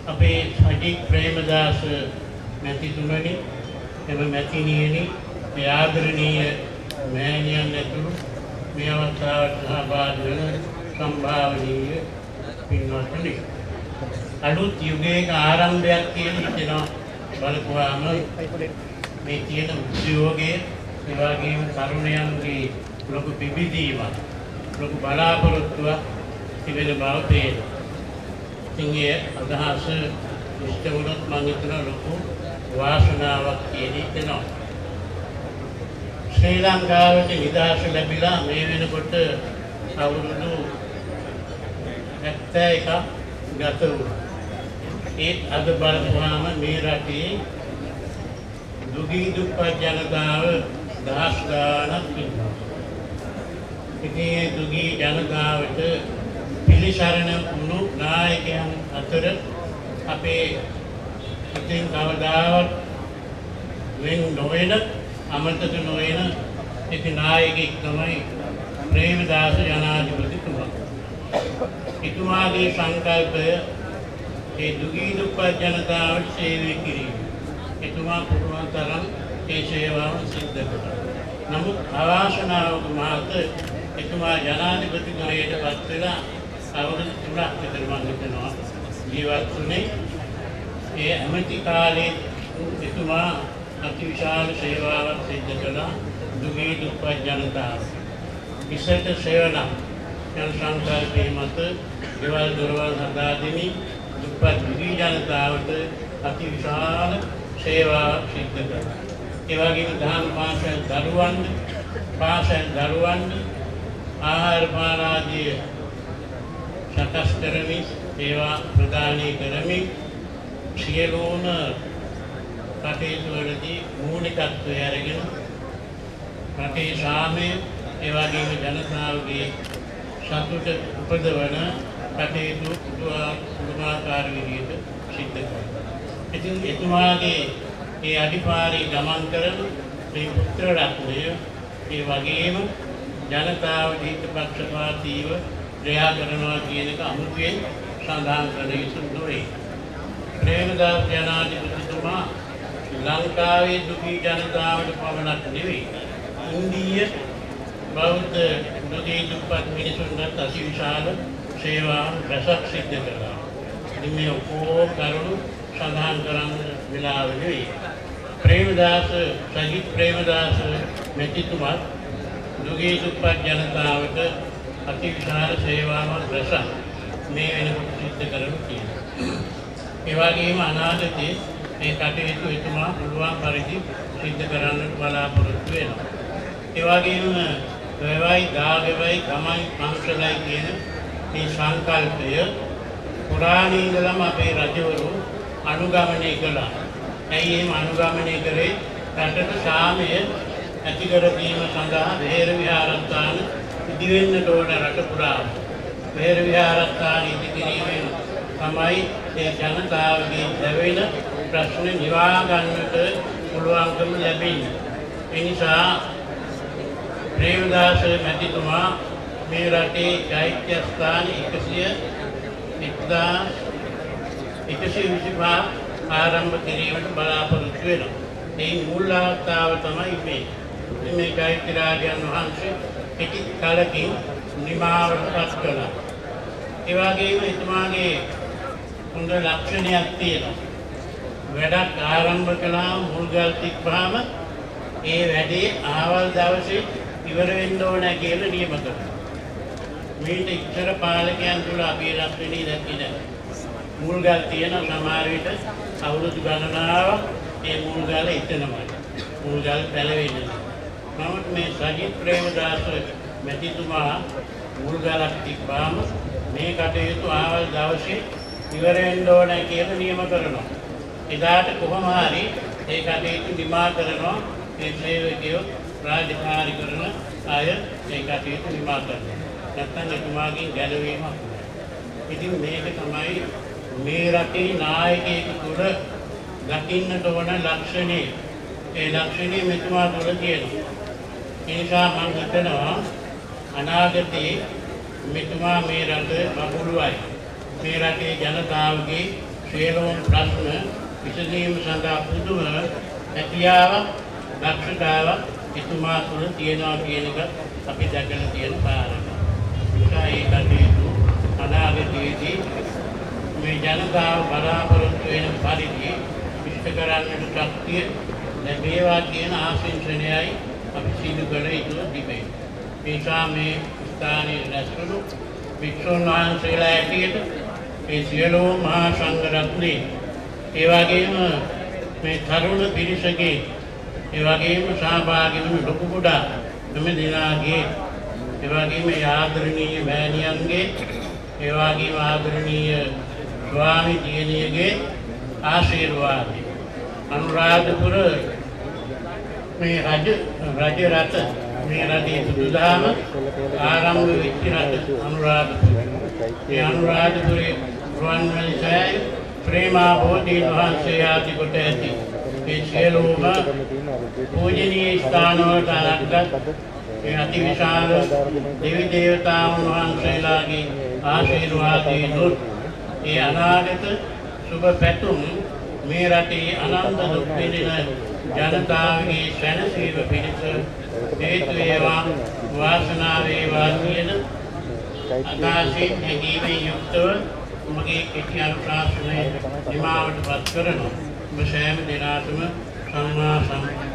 අපේ සජිත් ප්‍රේමදාස මැතිතුමනි එම මැතිණියනි මේ ආදරණීය මෑණියන් ඇතුළු මේ අවස්ථාවට සහභාගී වන සම්භාවනීය පින්වත්නි අලුත් යුගයක ආරම්භයක් කියලා හිතෙනවා බලපුවාම මේ තියෙන උද්‍යෝගයේ ඒ වගේම තරුණයන්ගේ ලොකු පිබිදීමක් ලොකු බලාපොරොත්තුවක් තිබෙන බව පේනවා. ඉතින්ගේ අදහස ඉෂ්ට වුණොත් මම හිතනවා ලොකු වාසනාවක් කියනවා. ශ්‍රී ලංකාවට නිදහස ලැබිලා මේ වෙනකොට අවුරුදු 71ක් ගත වුණා. ඒත් අද බලපුවාම මේ රටේ දුගී දුප්පත් ජනතාව දහස් ගාණක් ඉන්නවා. ඉතින් දුගී ජනතාවට පිළිසරණ වුණු නායකයන් අතර අපේ ඉතින් කවදාවත් වෙන නොවන අමතක නොවන එක නායකයෙක් තමයි ප්‍රේමදාස ජනාධිපතිතුමා. එතුමාගේ සංකල්පය ඒ දුගී දුප්පත් ජනතාවට සේවය කිරීම. එතුමා පුළුවන් තරම් ඒ සේවාව සිද්ධ කළා. නමුත් අවාසනාවක මත එතුමා ජනාධිපතිවරයෙක් පත් වෙලා අවුරුදු 3ක් විතර මම හිතනවා ජීවත් වුණේ. ඒ ඇමති කාලේ එතුමා අතිවිශාල සේවාවක් සිද්ධ කළා දුගී දුප්පත් ජනතාව. ඉස්සත සේවන යන සංකල්පයේ මත දේවල් දොරවල් හදා දෙමින් දුප්පත් දුගී ජනතාවට අතිවිශාල සේවාවක් සිද්ධ කළා. ඒ වගේම දහම් පාසල් දරුවන් ආහාර පාන ආදී සකස් කරමින් ඒවා ප්‍රදානය කරමින් සියලුම කටයුතු වලදී මූලිකත්වය අරගෙන රටේ සාමය ඒ වගේම ජනතාවගේ සතුට උපදවන කටයුතු පුදුමාකාර විදිහට සිද්ධ කළා. ඉතින් එතුමාගේ ඒ අඩිපාරේ ගමන් කරන මේ පුත්‍ර රත්නය ඒ වගේම ජනතාවට හිතපක්ෂපාතීව ක්‍රියා කරනවා කියන එක අමුතුවෙන් සඳහන් කළ යුතු නොවේ. ප්‍රේමදාස ජනාධිපතිතුමා ලංකාවේ දුගී ජනතාවට පමණක් නෙවෙයි ඉන්දීය බෞද්ධ දුගී දුප්පත් මිනිසුන්ට අතිවිශාල සේවාවන් රැසක් සිද්ධ කළා. ඉතින් මේ ඔක්කොම කරුණු සඳහන් කරන්න වෙලාව නෙවෙයි. සජිත් ප්‍රේමදාස මැතිතුමා දුගී දුප්පත් ජනතාවට අතිවිශාල සේවාවන් රැසක් මේ වෙනකොට සිද්ධ කරනු තියෙනවා. ඒ වගේම අනාගතයේ මේ කටයුතු එතුමා පුළුවන් පරිදි සිද්ධ කරන්නට බලාපොරොත්තු වෙනවා. ඒ වගේම වේවයි දාගවයි ගමයි පන්සලයි කියන මේ සංකල්පය පුරාණයේ ඉඳලම අපේ රජවරු අනුගමනය කළා. ඇයි එහෙම අනුගමනය කරේ? රටට සාමය ඇති කර දීම සඳහා විහෙර විහාරස්ථාන ඉදි වෙන්නට ඕන රට පුරාම. විහෙර විහාරස්ථාන ඉදි කිරීමෙන් තමයි ඒ ජනතාවගේ දැවෙන ප්‍රශ්න නිවා ගන්නට පුළුවන්කම ලැබෙන්නේ. ඒ නිසා ප්‍රේමදාස මැතිතුමා මේ රටේ චෛත්‍ය ස්ථාන 125 ආරම්භ කිරීමට බලාපොරොත්තු වෙනවා. ඒ මූල අවස්ථාව තමයි මේ චෛත්‍ය රාජයන් වහන්සේ පිටි කාලකින් නිමාවටපත් කළා. ඒ වගේම එතුමාගේ හොඳ ලක්ෂණයක් තියෙනවා. වැඩක් ආරම්භ කළාම මුල්ගල් තිබ්බාම ඒ වැඩේ ආවල් දවසේ ඉවර වෙන්න ඕන කියලා නියම කරනවා. මේක ඉතර පාලකයන් තුල අපි ලක්ෂණී දැක්කේ මුල්ගල් තියෙන සමහර විට අවුරුදු ගණනාවක් ඒ මුල්ගල එතනමයි. මුල්ගල් පැලවෙන්නේ. නමුත් මේ සජිත් ප්‍රේමදාස මැතිතුමා මුල්ගලක් තිබ්බාම මේ කටයුතු ආවල් දවසේ ඉවර වෙන්න ඕන කියලා නියම කරනවා. එදාට කොහොම හරි ඒ කටයුතු නිමා කරනවා. ඒ සේවකයෝ රාජකාරී කරන අය ඒ කටයුතු නිමා කරනවා. නැත්නම් එතුමාගෙන් ගැලවීමක් නෑ. ඉතින් මේක තමයි මේ රටේ නායකයෙකු තුළ දකින්නට ඕන ලක්ෂණය. ඒ ලක්ෂණය මෙතුමා තුළ තියෙනවා. ඒ නිසා මම හිතනවා අනාගතයේ මෙතුමා මේ රට බබළුවයි. මේ රටේ ජනතාවගේ සියලුම ප්‍රශ්න විසඳීම සඳහා පුදුම හැකියාවක් දක්ෂතාවක් එතුමා තුළ තියෙනවා කියන එක අපි දැකලා තියෙන කාරණා. ඒ කටයුතු අනාගතයේදී මේ ජනතාව බලාපොරොත්තු වෙන පරිදි ඉෂ්ට කරන්නට ශක්තිය ලැබේවා කියන ආශිංසනයයි අපි සිදු කළ යුතු තිබේ. නිසා මේ ස්ථානයේ රැස්වුණු භික්ෂුන් වහන්සේලා ඇටියට මේ සියලුම මහා සංඝ රත්නයේ ඒ වගේම මේ තරුණ පිරිසගේ ඒ වගේම සහභාගී වුණු ලොකු කුඩා මෙම දිනාගේ ඒ වගේම ආදරණීය මෑණියන්ගේ ඒ වගේම ආදරණීය ස්වාමි දියණියගේ ආශිර්වාදය අනුරාධපුර මේ රජ රට මේ රටේ බුදුදහම ආරම්භ වෙච්ච රට අනුරාධපුර. මේ අනුරාධපුරේ රුවන්වැලි සෑය ප්‍රේමා බෝධීන් වහන්සේ ආදී කොට ඇති මේ සියලුම පූජනීය ස්ථානවලට අලංකృత මේ අතිවිශාල දෙවි දේවතාවුන් වහන්සේලාගේ ආශිර්වාදයෙන් ඒ අනාගත සුබ පැතුම් මේ රටේ අනන්ත දුක් විඳින ජනතාවගේ සැනසීම පිණිස හේතු වේවා වාසනාව වේවා කියන අදහසින් හැඟීමෙන් යුක්තව මගේ කෙටි අනුශාසනය නිමාවටපත් කරනවා. ඔබ සෑම දිනකටම සම්මා සම්බුද්ධ